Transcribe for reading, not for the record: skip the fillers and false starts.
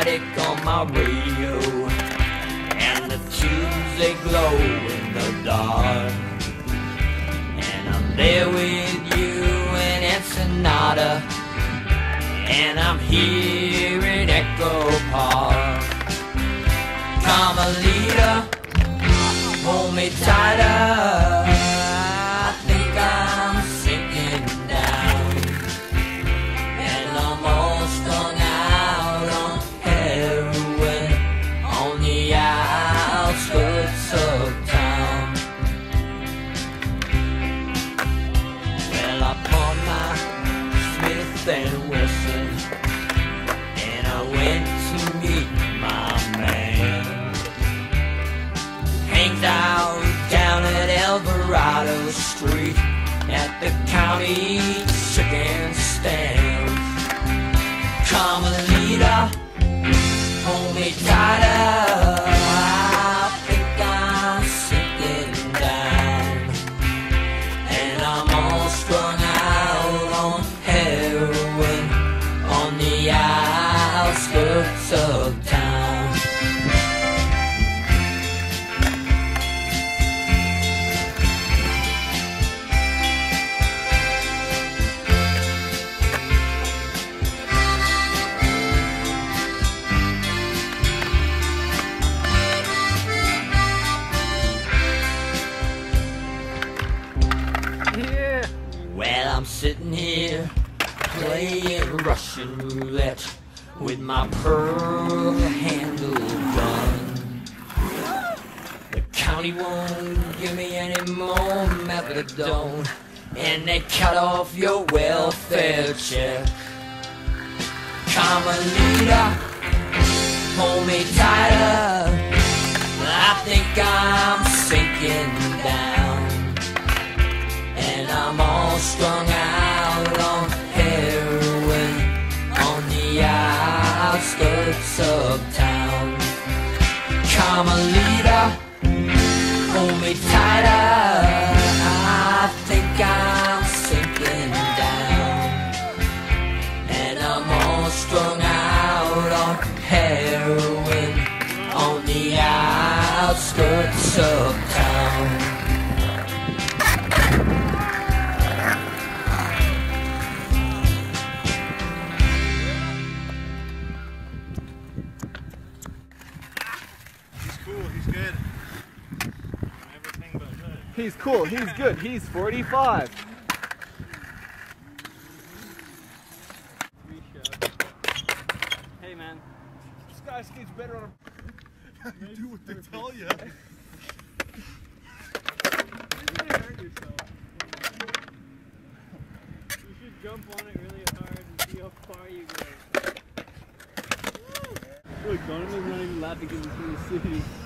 static on my radio, and the tubes they glow in the dark. And I'm there with you in Ensenada, and I'm here in Echo Park. Carmelita, hold me tighter. I think I'm sinking down, and I'm all strung out on heroin on the outskirts of town. Well, I bought my Smith and Wesson, and I went to meet my man. Hangs out down at Alvarado Street at the county chicken stand. Carmelita, hold me tighter. I think I'm sinking down, and I'm all strung out on heroin on the outskirts of town. Well, I'm sitting here playing Russian roulette with my pearl handle gun. The county won't give me any more methadone, and they cut off your welfare check. Carmelita, hold me tighter. I think I'm sinking down, and I'm all strung out on heroin on the outskirts of town. Carmelita, hold me tighter. I think I'm sinking down, and I'm all strung out on heroin on the outskirts of town. He's cool, he's good, he's 45. Hey man, this guy skates better on a... You do what they tell you. You're gonna hurt yourself. You should jump on it really hard and see how far you go. Look, Donovan's not even laughing because he's in the city.